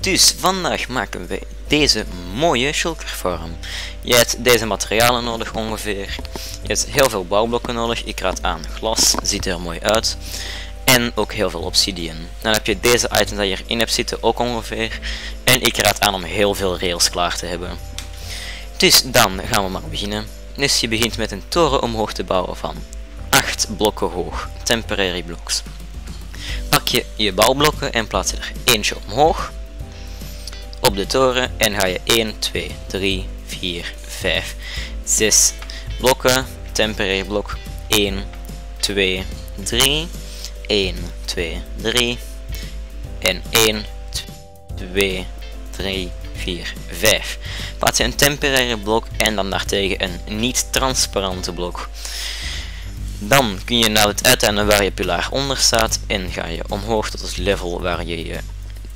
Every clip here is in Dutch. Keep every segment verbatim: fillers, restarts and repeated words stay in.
Dus vandaag maken we deze mooie shulkervorm. Je hebt deze materialen nodig ongeveer. Je hebt heel veel bouwblokken nodig. Ik raad aan glas, ziet er mooi uit. En ook heel veel obsidian. Dan heb je deze items die je erin hebt zitten ook ongeveer. En ik raad aan om heel veel rails klaar te hebben. Dus dan gaan we maar beginnen. Dus je begint met een toren omhoog te bouwen van acht blokken hoog. Temporary blocks. Pak je je bouwblokken en plaats je er eentje omhoog. Op de toren en ga je een, twee, drie, vier, vijf, zes blokken. Temporary blok een, twee, drie. een, twee, drie. En een, twee, drie, vier, vijf. Plaats je een temporary blok en dan daartegen een niet transparante blok. Dan kun je naar het uiteinde waar je pilaar onder staat en ga je omhoog tot het level waar je je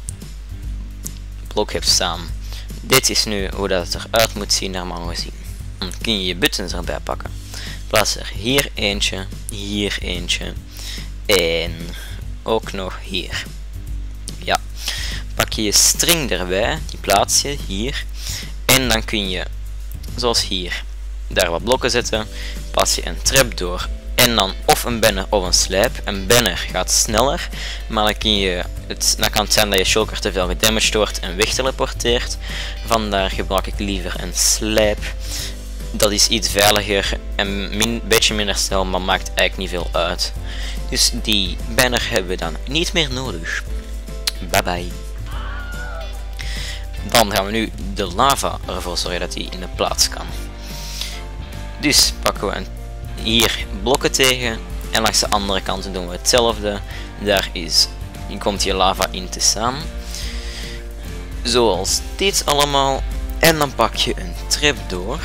blok hebt staan. Dit is nu hoe dat het eruit moet zien normaal gezien. Dan kun je je buttons erbij pakken. Plaats er hier eentje, hier eentje en ook nog hier. Ja. Pak je je string erbij, die plaats je hier en dan kun je, zoals hier, daar wat blokken zetten. Plaats je een trapdoor en dan of een banner of een slijp. Een banner gaat sneller, maar dan, kun je het, dan kan het zijn dat je shulker te veel gedamaged wordt en wegteleporteert. Vandaar gebruik ik liever een slijp. Dat is iets veiliger en een beetje minder snel, maar maakt eigenlijk niet veel uit. Dus die banner hebben we dan niet meer nodig. Bye bye. Dan gaan we nu de lava ervoor zorgen dat die in de plaats kan. Dus pakken we een, hier blokken tegen en langs de andere kant doen we hetzelfde. Daar is, hier komt je lava in te staan. Zoals dit allemaal. En dan pak je een trapdoor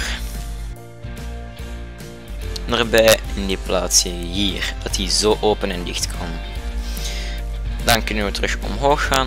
erbij en die plaats je hier, dat die zo open en dicht kan. Dan kunnen we terug omhoog gaan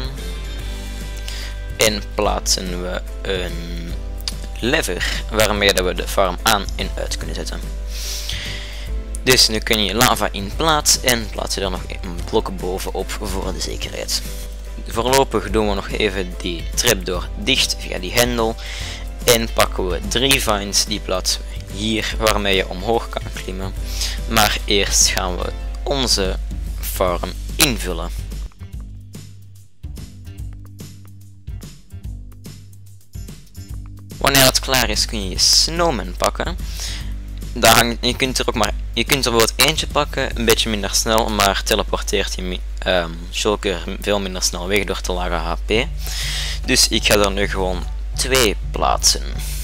en plaatsen we een lever waarmee dat we de farm aan en uit kunnen zetten. Dus nu kun je lava in plaats en plaats je er nog een blok bovenop voor de zekerheid. Voorlopig doen we nog even die trapdoor dicht via die hendel en pakken we drie vines, die plaatsen we hier waarmee je omhoog kan klimmen. Maar eerst gaan we onze farm invullen. Wanneer het klaar is kun je je snowman pakken. Daar hangt, je, kunt er ook maar, je kunt er bijvoorbeeld eentje pakken, een beetje minder snel, maar teleporteert je um, shulker veel minder snel weg door te lage H P. Dus ik ga er nu gewoon twee plaatsen.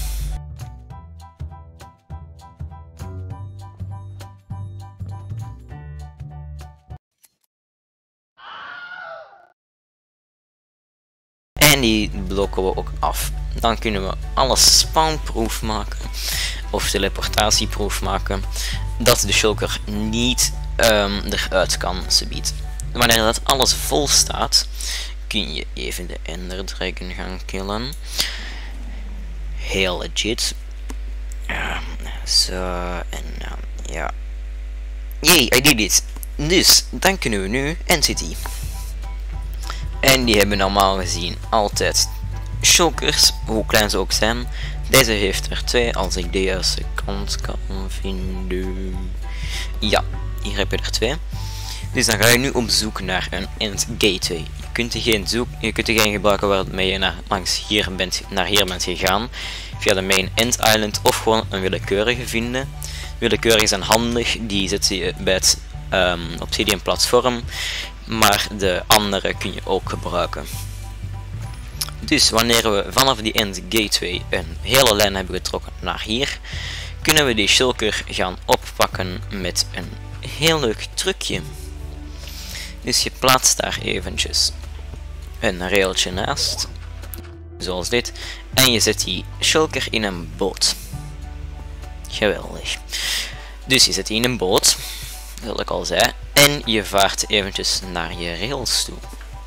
En die blokken we ook af. Dan kunnen we alles spawnproof maken. Of teleportatieproof maken. Dat de shulker niet um, eruit kan subiet. Wanneer dat alles vol staat. Kun je even de Ender Dragon gaan killen. Heel legit. Uh, zo en uh, ja. Yay, I did it. Dus dan kunnen we nu Entity. En die hebben normaal gezien altijd shulkers, hoe klein ze ook zijn. Deze heeft er twee, als ik de juiste kant kan vinden. Ja, hier heb je er twee. Dus dan ga je nu op zoek naar een end gateway. Je kunt er geen, zoek, je kunt er geen gebruiken waarmee je naar, langs hier bent, naar hier bent gegaan. Via de main end island of gewoon een willekeurige vinden. Willekeurige zijn handig, die zet je bij het um, obsidian platform. Maar de andere kun je ook gebruiken. Dus wanneer we vanaf die end gateway een hele lijn hebben getrokken naar hier, kunnen we die shulker gaan oppakken met een heel leuk trucje. Dus je plaatst daar eventjes een railtje naast, zoals dit, en je zet die shulker in een boot. Geweldig. Dus je zet die in een boot, zoals ik al zei, en je vaart eventjes naar je rails toe.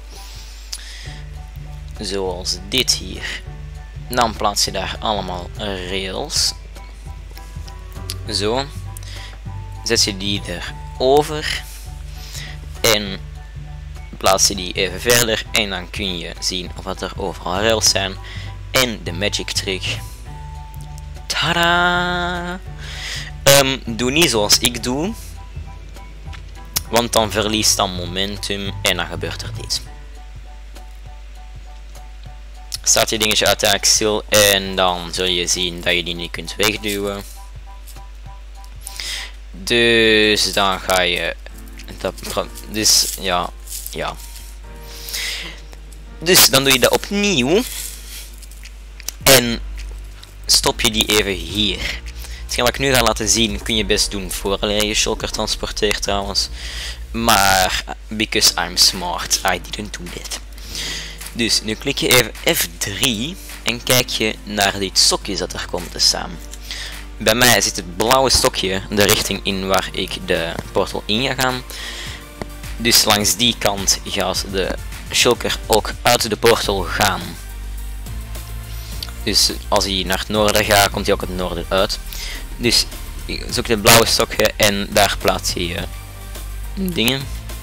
Zoals dit hier. Dan plaats je daar allemaal rails. Zo. Zet je die erover. En plaats je die even verder En dan kun je zien wat er overal rails zijn. En de magic trick. Tada! Um, doe niet zoals ik doe. Want dan verliest dan momentum en dan gebeurt er dit. Staat je dingetje uiteindelijk stil en dan zul je zien dat je die niet kunt wegduwen. Dus dan ga je... Dat, dus ja, ja. Dus dan doe je dat opnieuw. En stop je die even hier. Hetgeen wat ik nu ga laten zien kun je best doen voor je shulker transporteert trouwens. Maar, because I'm smart, I didn't do that. Dus nu klik je even F drie en kijk je naar dit stokje dat er komt te staan. Bij mij zit het blauwe stokje de richting in waar ik de portal in ga gaan. Dus langs die kant gaat de shulker ook uit de portal gaan. Dus als hij naar het noorden gaat, komt hij ook het noorden uit. Dus zoek het blauwe stokje en daar plaats je je dingen.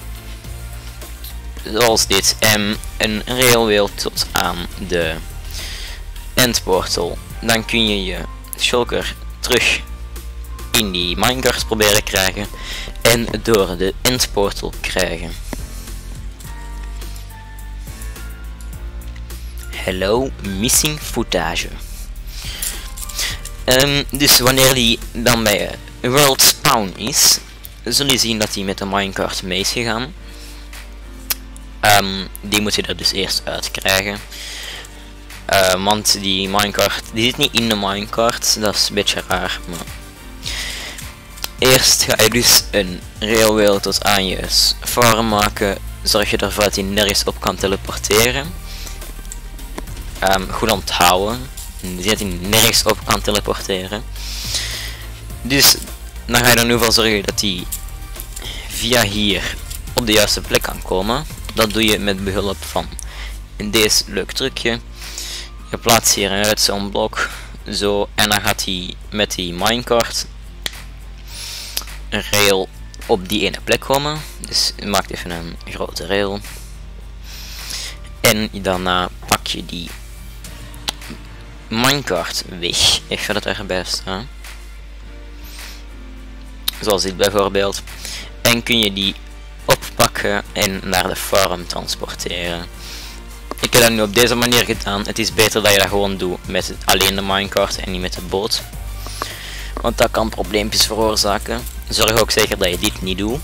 Zoals dit. En een railwheel tot aan de endportal. Dan kun je je shulker terug in die minecart proberen krijgen. En door de endportal krijgen. Hello, missing footage. Um, dus wanneer die dan bij uh, world spawn is, zul je zien dat hij met de minecart mee is gegaan. Um, die moet je er dus eerst uit krijgen. Uh, want die minecart, die zit niet in de minecart, dat is een beetje raar. Maar eerst ga je dus een railwheel tot aan je farm maken. Zorg je ervoor dat hij nergens op kan teleporteren. Um, goed onthouden. Dat hij nergens op kan teleporteren. Dus dan ga je er nu voor zorgen dat hij via hier op de juiste plek kan komen. Dat doe je met behulp van deze leuk trucje. Je plaatst hier uit zo'n blok. Zo. En dan gaat hij met die minecart een rail op die ene plek komen. Dus je maakt even een grote rail. En daarna pak je die minecart weg. Ik ga dat erbij staan. Zoals dit bijvoorbeeld. En kun je die oppakken en naar de farm transporteren. Ik heb dat nu op deze manier gedaan. Het is beter dat je dat gewoon doet met alleen de minecart en niet met de boot. Want dat kan probleempjes veroorzaken. Zorg ook zeker dat je dit niet doet.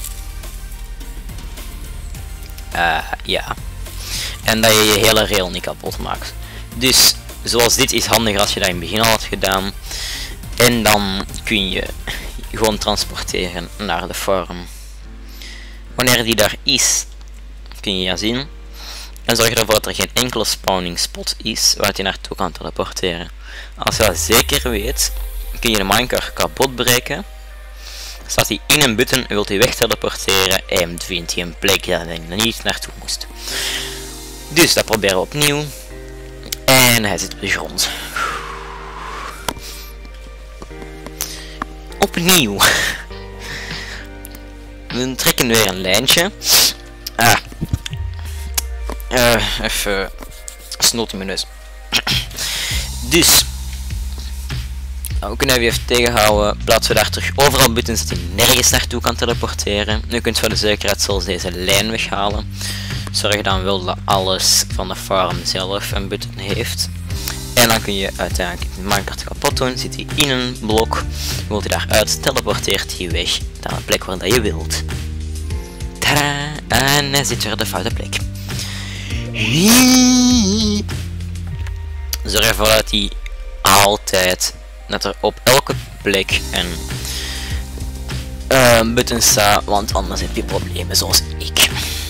Uh, ja. En dat je je hele rail niet kapot maakt. Dus zoals dit is handig als je dat in het begin al had gedaan. En dan kun je gewoon transporteren naar de farm. Wanneer die daar is, kun je ja zien. En zorg ervoor dat er geen enkele spawning spot is waar je naartoe kan teleporteren. Als je dat zeker weet, kun je de minecart kapot breken. Staat hij in een button, wilt hij weg teleporteren en vindt hij een plek waar hij niet naartoe moest. Dus dat proberen we opnieuw. En hij zit op de grond. Opnieuw. We trekken weer een lijntje. Ah. Uh, even snot in mijn neus. Dus. Nou, we kunnen hem even tegenhouden. Plaatsen we daar terug overal buttons dat hij nergens naartoe kan teleporteren. Nu kunt u voor de zekerheid zelfs deze lijn weghalen. Zorg dan wel dat alles van de farm zelf een button heeft. En dan kun je uiteindelijk de minecart kapot doen. Zit hij in een blok. Wilt hij daaruit, teleporteert hij weg naar een plek waar dat je wilt. Tadaa! En hij zit weer op de foute plek. Zorg ervoor dat hij altijd, dat er op elke plek een uh, button staat, want anders heb je problemen zoals ik.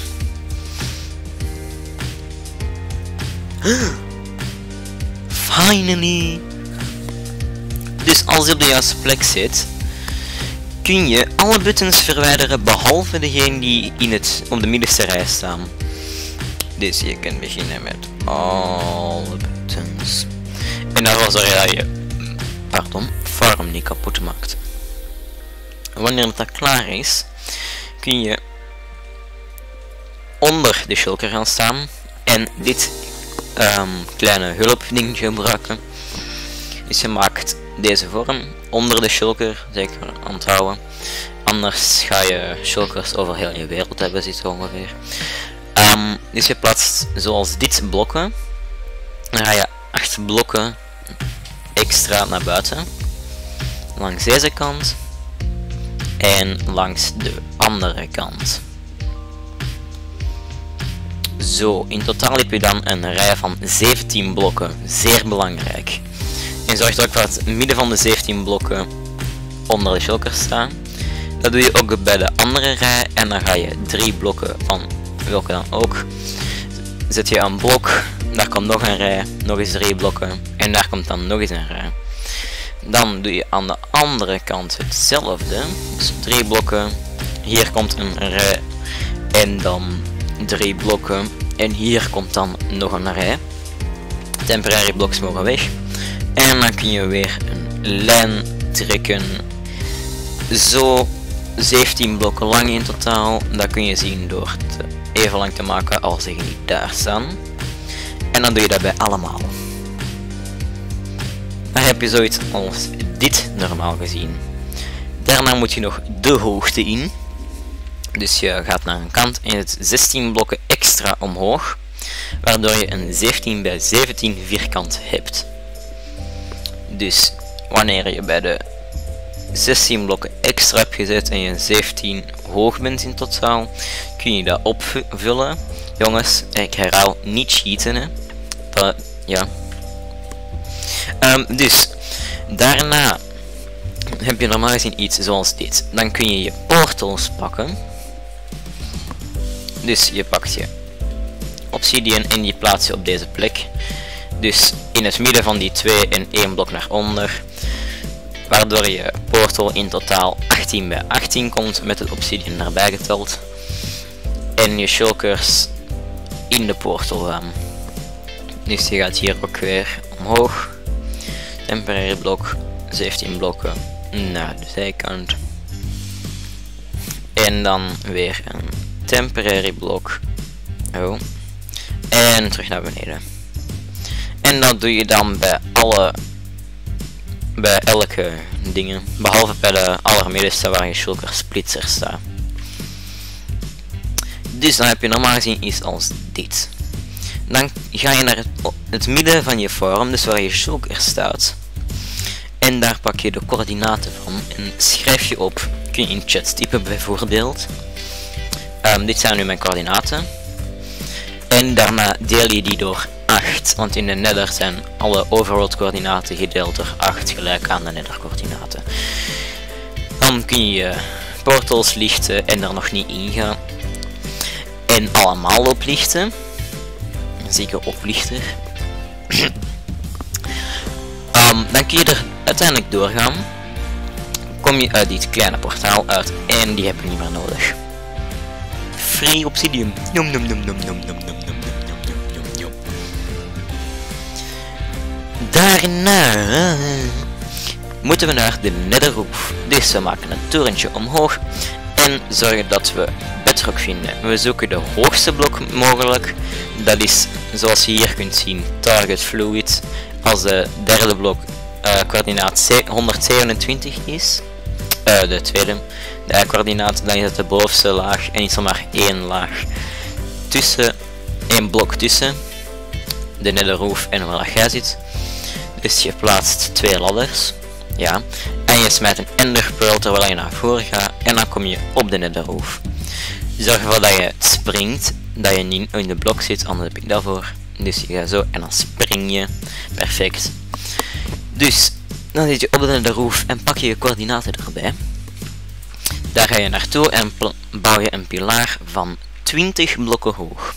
Finally! Dus als je op de juiste plek zit, kun je alle buttons verwijderen behalve degene die in het, op de middenste rij staan. Dus je kunt beginnen met alle buttons. En daarvoor zorg je dat je, pardon, farm niet kapot maakt. Wanneer dat klaar is, kun je onder de shulker gaan staan en dit um, kleine hulpdingetje gebruiken. Dus je maakt deze vorm onder de shulker, zeker onthouden. Anders ga je shulkers over heel je wereld hebben zitten ongeveer. Um, dus je plaatst zoals dit blokken. Dan ga je acht blokken extra naar buiten. Langs deze kant. En langs de andere kant. Zo, in totaal heb je dan een rij van zeventien blokken. Zeer belangrijk. En zorg er ook voor het midden van de zeventien blokken onder de shulkers staan. Dat doe je ook bij de andere rij. En dan ga je drie blokken van welke dan ook. Zet je een blok. Daar komt nog een rij. Nog eens drie blokken. En daar komt dan nog eens een rij. Dan doe je aan de andere kant hetzelfde. Dus drie blokken. Hier komt een rij. En dan drie blokken. En hier komt dan nog een rij. Temporary bloks mogen weg. En dan kun je weer een lijn trekken. Zo zeventien blokken lang in totaal. Dat kun je zien door het even lang te maken als ze niet daar staan. En dan doe je dat bij allemaal. Dan heb je zoiets als dit normaal gezien. Daarna moet je nog de hoogte in. Dus je gaat naar een kant en het zestien blokken extra omhoog. Waardoor je een zeventien bij zeventien vierkant hebt. Dus wanneer je bij de zestien blokken extra hebt gezet en je zeventien hoog bent in totaal, kun je dat opvullen. Jongens, ik herhaal, niet cheaten, hè. Dat, ja. Um, dus, daarna heb je normaal gezien iets zoals dit. Dan kun je je portals pakken. Dus je pakt je obsidian en die plaats je op deze plek. Dus in het midden van die twee en één blok naar onder. Waardoor je portal in totaal achttien bij achttien komt met het obsidian erbij geteld. En je shulkers in de portal gaan. Dus je gaat hier ook weer omhoog. Temporary blok, zeventien blokken naar de zijkant. En dan weer een temporary blok. Oh. En terug naar beneden. En dat doe je dan bij alle, bij elke dingen, behalve bij de allermiddelste waar je shulker splitser staat. Dus dan heb je normaal gezien iets als dit. Dan ga je naar het, het midden van je vorm, dus waar je shulker staat. En daar pak je de coördinaten van en schrijf je op. Kun je in chat typen bijvoorbeeld. Um, dit zijn nu mijn coördinaten. En daarna deel je die door acht, want in de nether zijn alle overworld coördinaten gedeeld door acht gelijk aan de nether coördinaten. Dan kun je je portals lichten en er nog niet ingaan. En allemaal oplichten. Zeker oplichter. um, dan kun je er uiteindelijk doorgaan. Kom je uit dit kleine portaal uit en die heb je niet meer nodig. Free obsidian. Nom nom nom nom nom nom nom nom nom nom. Daarna moeten we naar de netherroof. Dus we maken een torentje omhoog en zorgen dat we bedrock vinden. We zoeken de hoogste blok mogelijk. Dat is, zoals je hier kunt zien, target fluid. Als de derde blok uh, coördinaat honderdzevenentwintig is, uh, de tweede, de y-coördinaat, dan is het de bovenste laag en is er maar één laag tussen, één blok tussen de netherroof en waar jij zit. Dus je plaatst twee ladders, ja, en je smijt een ender pearl terwijl je naar voren gaat en dan kom je op de netherroof. Zorg ervoor dat je springt, dat je niet in de blok zit, anders heb ik daarvoor. Dus je gaat zo en dan spring je. Perfect. Dus dan zit je op de netherroof en pak je je coördinaten erbij. Daar ga je naartoe en bouw je een pilaar van twintig blokken hoog.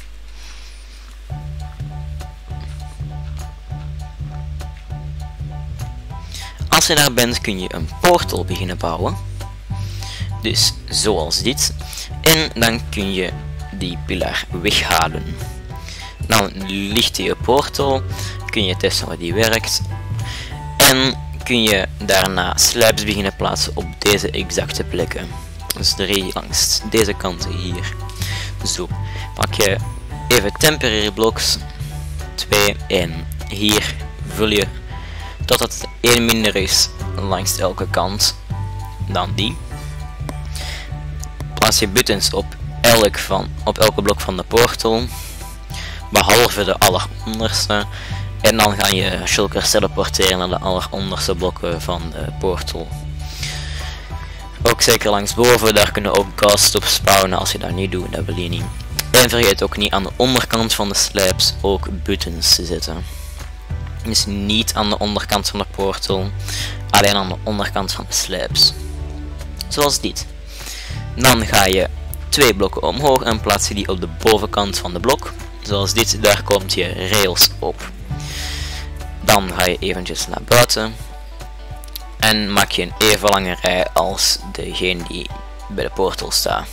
Als je daar bent kun je een portal beginnen bouwen. Dus zoals dit. En dan kun je die pilaar weghalen. Dan licht je je portal. Kun je testen hoe die werkt. En kun je daarna slabs beginnen plaatsen op deze exacte plekken. Dus drie langs deze kant hier. Zo. Pak je even temporary blocks twee en hier vul je totdat het één minder is langs elke kant dan die. Plaats je buttons op, elk van, op elke blok van de portal, behalve de alleronderste, en dan ga je shulkers teleporteren naar de alleronderste blokken van de portal. Ook zeker langs boven, daar kunnen ook ghosts op spawnen. Als je dat niet doet, dat wil je niet. En vergeet ook niet aan de onderkant van de slabs ook buttons te zetten. Dus niet aan de onderkant van de portal, alleen aan de onderkant van de slabs. Zoals dit. Dan ga je twee blokken omhoog en plaats je die op de bovenkant van de blok. Zoals dit, daar komt je rails op. Dan ga je eventjes naar buiten. En maak je een even lange rij als degene die bij de portal staat.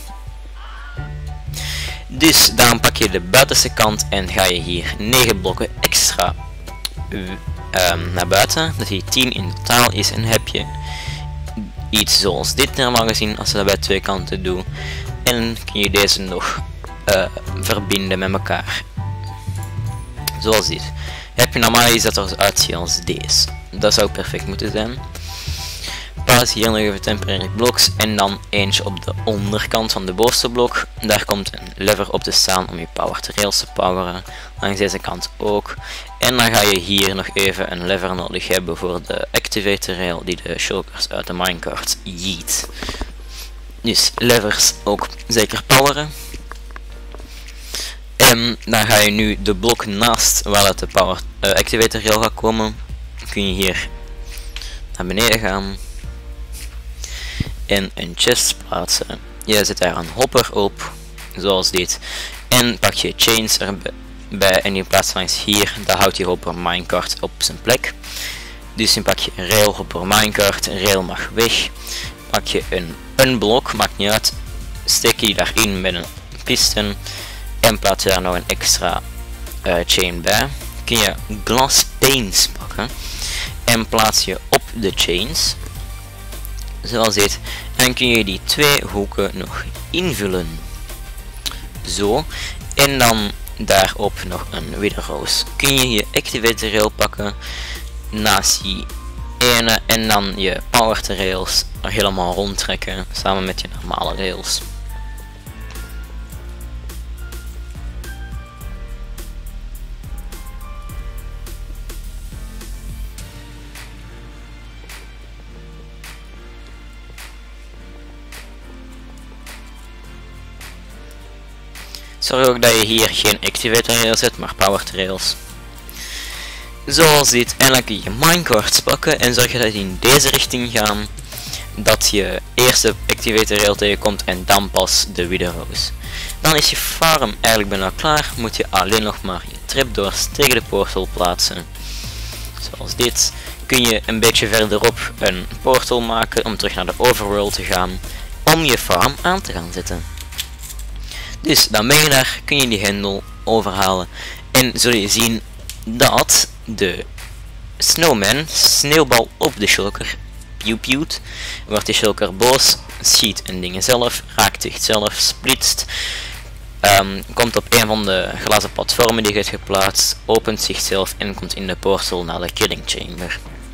Dus dan pak je de buitenste kant en ga je hier negen blokken extra um, naar buiten. Dat hier tien in totaal is en heb je iets zoals dit normaal gezien als je dat bij twee kanten doet. En kun je deze nog uh, verbinden met elkaar. Zoals dit. Heb je normaal iets dat er uitziet als deze. Dat zou perfect moeten zijn. Plaats hier nog even temporary blocks en dan eentje op de onderkant van de bovenste blok. Daar komt een lever op te staan om je powered rails te poweren. Langs deze kant ook. En dan ga je hier nog even een lever nodig hebben voor de activator rail die de shulkers uit de minecart yeet. Dus levers ook zeker poweren. En dan ga je nu de blok naast waar het de power uh, activator rail gaat komen. Kun je hier naar beneden gaan. En een chest plaatsen. Je zet daar een hopper op, zoals dit. En pak je chains erbij en je plaatst langs hier. Daar houdt je hopper minecart op zijn plek. Dus dan pak je een rail, hopper minecart. Een rail mag weg. Pak je een, een blok, maakt niet uit. Steek je daarin met een piston. En plaats je daar nog een extra uh, chain bij. Kun je glass panes pakken. En plaats je op de chains. Zoals dit. En kun je die twee hoeken nog invullen. Zo. En dan daarop nog een wither rose. Kun je je activator rail pakken. Naast die ene. En dan je powered rails er helemaal rondtrekken. Samen met je normale rails. Zorg ook dat je hier geen activator rails zet, maar powered rails. Zoals dit. En dan kun je minecarts pakken en zorg dat die in deze richting gaan. Dat je eerst de activator rail tegenkomt en dan pas de wither rose. Dan is je farm eigenlijk bijna klaar. Moet je alleen nog maar je trapdoors tegen de portal plaatsen. Zoals dit. Kun je een beetje verderop een portal maken om terug naar de overworld te gaan. Om je farm aan te gaan zetten. Dus dan ben je daar, kun je die hendel overhalen en zul je zien dat de snowman sneeuwbal op de shulker pieuwt. Wordt de shulker boos, schiet een ding zelf, raakt zichzelf, splitst, um, komt op een van de glazen platformen die je hebt geplaatst, opent zichzelf en komt in de portal naar de killing chamber.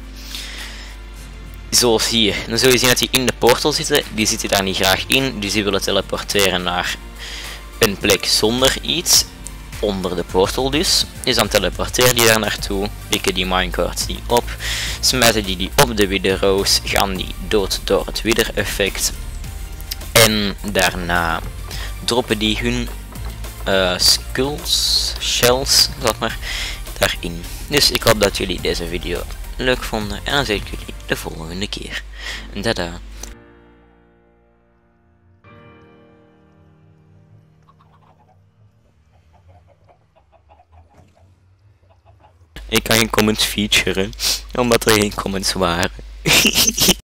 Zoals hier. Dan zul je zien dat die in de portal zitten, die zitten daar niet graag in, dus die willen teleporteren naar een plek zonder iets, onder de portal dus. Dus dan teleporteer die daar naartoe, pikken die minecarts die op, smijten die die op de wither rose, gaan die dood door het wither effect. En daarna droppen die hun uh, skulls, shells, zeg maar, daarin. Dus ik hoop dat jullie deze video leuk vonden en dan zie ik jullie de volgende keer. Tada! Ik kan geen comments featuren, omdat er geen comments waren.